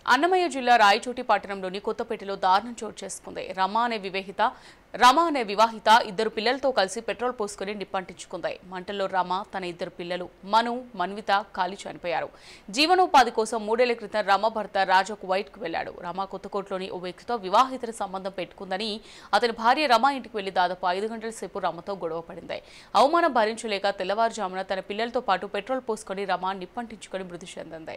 అన్నమయ్య జిల్లా రాయచోటి పట్టణంలోని కొత్తపేటలో దారుణం చోటు చేసుకుంది. రమ అనే వివాహిత ఇద్దరు పిల్లలతో కలిసి పెట్రోల్ పోసుకుని నిప్పంటించుకుంది. మంటల్లో రమ తన ఇద్దరు పిల్లలు మన్విత కాలి చనిపోయారు. జీవనోపాధి కోసం 3 ఏళ్ల క్రితం రమ భర్త రాజా కువైట్కు వెళ్లాడు. రమ కొత్తకోటలోని ఓ వ్యక్తితో వివాహితర సంబంధం పెట్టుకుందని అతని భార్య రమ ఇంటికి వెళ్లి దాదాపు 5 గంటల సేపు రమతో గొడవ పడింది. అవమానం భరించలేక తెల్లవారుజామున తన పిల్లలతో పాటు పెట్రోల్ పోసుకుని రమ నిప్పంటించుకుని మృతి చెందింది.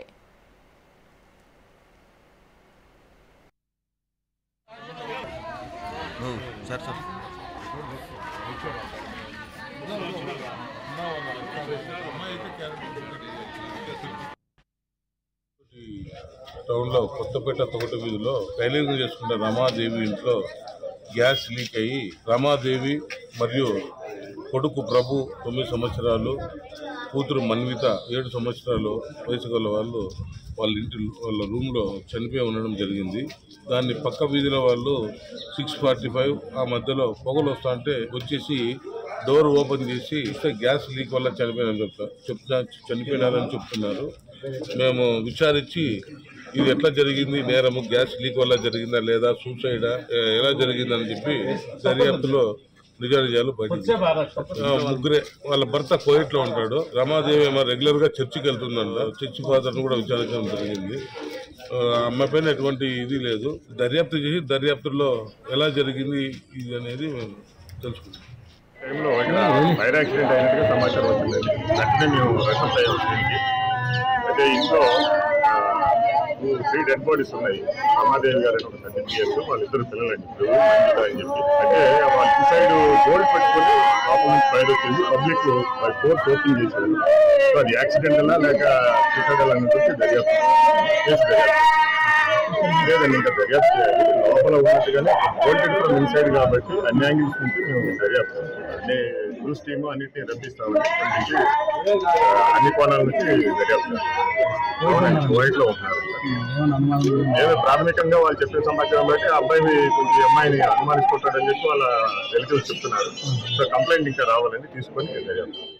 టౌన్లో కొత్తపేట తొగట వీధిలో టైలరింగ్ చేసుకున్న రమాదేవి ఇంట్లో గ్యాస్ లీక్ అయ్యి రమాదేవి మరియు కొడుకు ప్రభు 9 సంవత్సరాలు, కూతురు మన్విత 7 సంవత్సరాలు వయసు గల వాళ్ళు వాళ్ళ రూమ్లో చనిపోయి ఉండడం జరిగింది. దాన్ని పక్క వీధిలో వాళ్ళు 6:45 ఆ మధ్యలో పొగలు వస్తా అంటే వచ్చేసి డోర్ ఓపెన్ చేసి గ్యాస్ లీక్ వల్ల చనిపోయినారని చెప్తున్నారు. మేము విచారించి ఇది ఎట్లా జరిగింది, నేరము గ్యాస్ లీక్ వల్ల జరిగిందా లేదా సూసైడా ఎలా జరిగిందని చెప్పి దర్యాప్తులో నిజాలు బయట ముగ్గురే. వాళ్ళ భర్త కోయిట్లో ఉంటాడు. రమాదేవి ఏమో రెగ్యులర్గా చర్చికి వెళ్తుందంట. చర్చి ఫాదర్ను కూడా విచారించడం జరిగింది. అమ్మాయి పైన ఎటువంటి ఇది లేదు. దర్యాప్తు చేసి దర్యాప్తులో ఎలా జరిగింది ఇది అనేది తెలుసుకుంటాం. టైంలో ఫైర్ యాక్సిడెంట్ అయినట్టుగా సమాచారం వచ్చింది. వెంటనే మేము రెస్పాన్స్ అయ్యాము దీనికి. అయితే ఇంట్లో 3 డెడ్ బాడీస్ ఉన్నాయి. రమాదేవి గారు అని ఒక 13 years, వాళ్ళిద్దరు పిల్లలు అని చెప్పి అని చెప్పి అంటే వాళ్ళ ఇన్సైడ్ గోల్డ్ పెట్టుకుని లోపల నుంచి ఫైర్ వచ్చింది. పబ్లిక్ ఫోర్స్ ఓపెన్ చేశారు. సో అది యాక్సిడెంట్ అలా లేక సూసైడ్ అని చెప్పి దర్యాప్తు లేదండి, ఇంకా దర్యాప్తు చేయాలి. లోపల ఉన్నట్టుగానే గోల్డెడ్ ఫ్రమ్ ఇన్సైడ్ కాబట్టి అన్ని యాంగిల్స్ నుంచి మేము దర్యాప్తు అన్ని ఫుల్ స్టీమ్ అన్నింటినీ రప్పిస్తామని అన్ని కోణాల నుంచి దర్యాప్తు వైట్ లో ఉంటున్నారు. ఏదో ప్రాథమికంగా వాళ్ళు చెప్పిన సమాచారం బట్టి అమ్మాయిని అనుమానిస్తుంటాడని చెప్పి వాళ్ళ రిలేటివ్స్ చెప్తున్నారు. సో కంప్లైంట్ ఇంకా రావాలని తీసుకొని దర్యాప్తు